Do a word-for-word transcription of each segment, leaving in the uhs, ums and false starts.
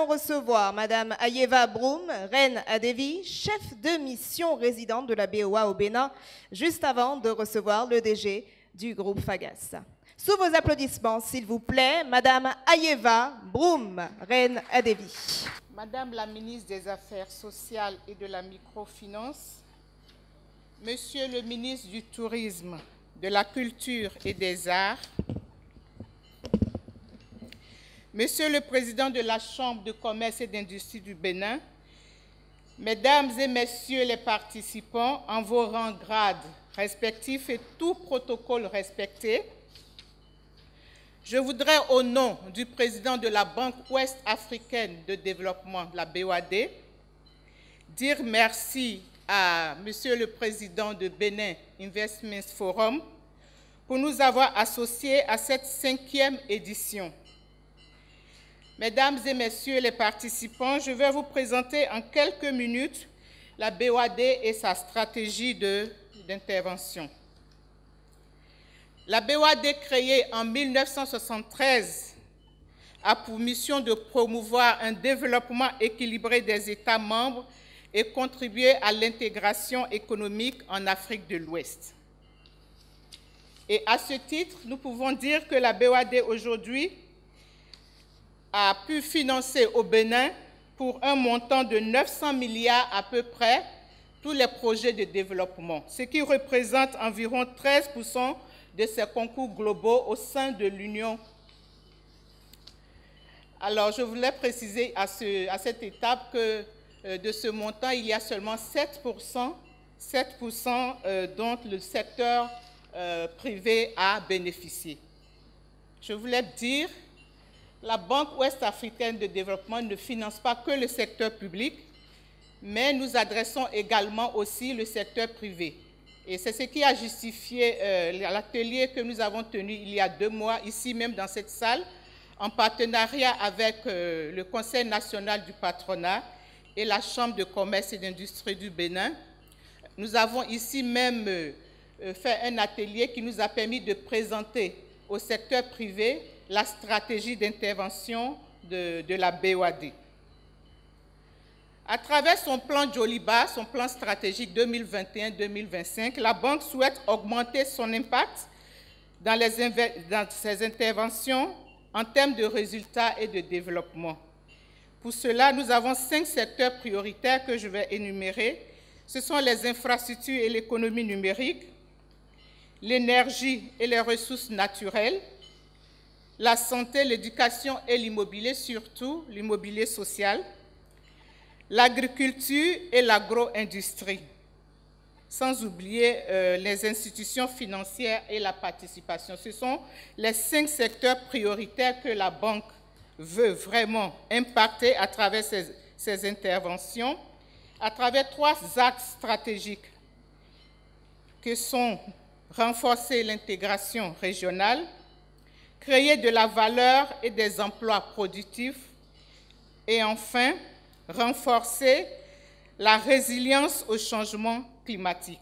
recevoir Madame Ayeva Broum, reine Adevi, chef de mission résidente de la B O A au Bénin, juste avant de recevoir le D G du groupe Fagas. Sous vos applaudissements, s'il vous plaît, Madame Ayeva Broum, reine Adevi. Madame la ministre des Affaires sociales et de la microfinance, Monsieur le ministre du Tourisme, de la Culture et des Arts, Monsieur le Président de la Chambre de commerce et d'industrie du Bénin, Mesdames et Messieurs les participants, en vos rangs, grades respectifs et tout protocole respecté, je voudrais, au nom du Président de la Banque ouest-africaine de développement, la B O A D, dire merci à Monsieur le Président de Bénin Investment Forum pour nous avoir associés à cette cinquième édition. Mesdames et Messieurs les participants, je vais vous présenter en quelques minutes la B O A D et sa stratégie d'intervention. La B O A D, créée en mille neuf cent soixante-treize, a pour mission de promouvoir un développement équilibré des États membres et contribuer à l'intégration économique en Afrique de l'Ouest. Et à ce titre, nous pouvons dire que la B O A D aujourd'hui a pu financer au Bénin pour un montant de neuf cents milliards à peu près tous les projets de développement, ce qui représente environ treize pour cent de ces concours globaux au sein de l'Union. Alors, je voulais préciser à, ce, à cette étape que euh, de ce montant, il y a seulement sept pour cent, sept pour cent euh, dont le secteur euh, privé a bénéficié. Je voulais dire, la Banque ouest-africaine de développement ne finance pas que le secteur public, mais nous adressons également aussi le secteur privé. Et c'est ce qui a justifié euh, l'atelier que nous avons tenu il y a deux mois, ici même dans cette salle, en partenariat avec euh, le Conseil national du patronat et la Chambre de commerce et d'industrie du Bénin. Nous avons ici même euh, fait un atelier qui nous a permis de présenter au secteur privé la stratégie d'intervention de, de la B O A D. À travers son plan Joliba, son plan stratégique deux mille vingt et un deux mille vingt-cinq, la Banque souhaite augmenter son impact dans, les, dans ses interventions en termes de résultats et de développement. Pour cela, nous avons cinq secteurs prioritaires que je vais énumérer. Ce sont les infrastructures et l'économie numérique, l'énergie et les ressources naturelles, la santé, l'éducation et l'immobilier, surtout l'immobilier social, l'agriculture et l'agro-industrie, sans oublier euh, les institutions financières et la participation. Ce sont les cinq secteurs prioritaires que la Banque veut vraiment impacter à travers ses, ses interventions, à travers trois axes stratégiques que sont renforcer l'intégration régionale, créer de la valeur et des emplois productifs et enfin, renforcer la résilience au changement climatique.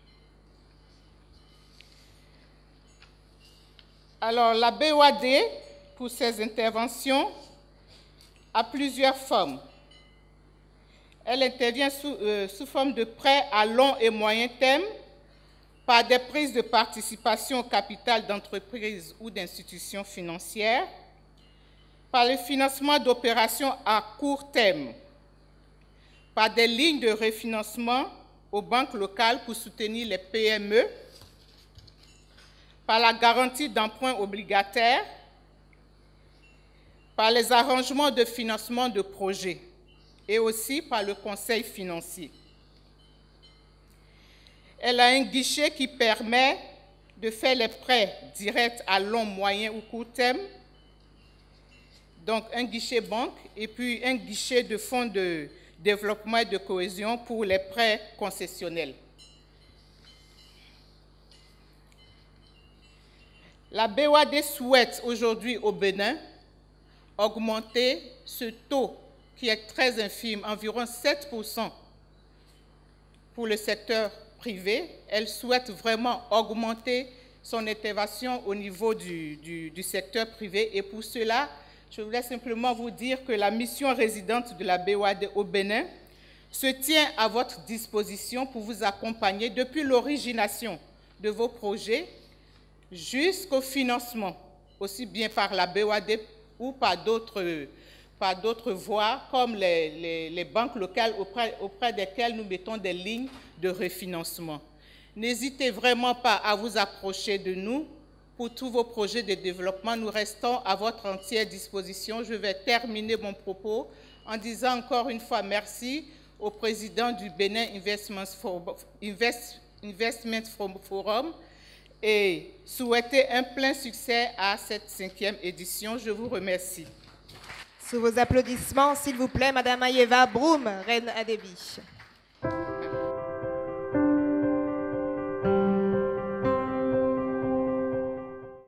Alors, la B O A D, pour ses interventions, a plusieurs formes. Elle intervient sous, euh, sous forme de prêts à long et moyen terme, par des prises de participation au capital d'entreprises ou d'institutions financières, par le financement d'opérations à court terme, par des lignes de refinancement aux banques locales pour soutenir les P M E, par la garantie d'emprunts obligataires, par les arrangements de financement de projets et aussi par le conseil financier. Elle a un guichet qui permet de faire les prêts directs à long, moyen ou court terme, donc un guichet banque et puis un guichet de fonds de développement et de cohésion pour les prêts concessionnels. La B O A D souhaite aujourd'hui au Bénin augmenter ce taux qui est très infime, environ sept pour cent pour le secteur privé. Elle souhaite vraiment augmenter son intervention au niveau du, du, du secteur privé et pour cela, Je voulais simplement vous dire que la mission résidente de la B O A D au Bénin se tient à votre disposition pour vous accompagner depuis l'origination de vos projets jusqu'au financement, aussi bien par la B O A D ou par d'autres par d'autres voies, comme les, les, les banques locales auprès, auprès desquelles nous mettons des lignes de refinancement. N'hésitez vraiment pas à vous approcher de nous pour tous vos projets de développement. Nous restons à votre entière disposition. Je vais terminer mon propos en disant encore une fois merci au président du Bénin Investment Forum et souhaiter un plein succès à cette cinquième édition. Je vous remercie. Sous vos applaudissements, s'il vous plaît, Madame Ayeva Broum, reine Adevi.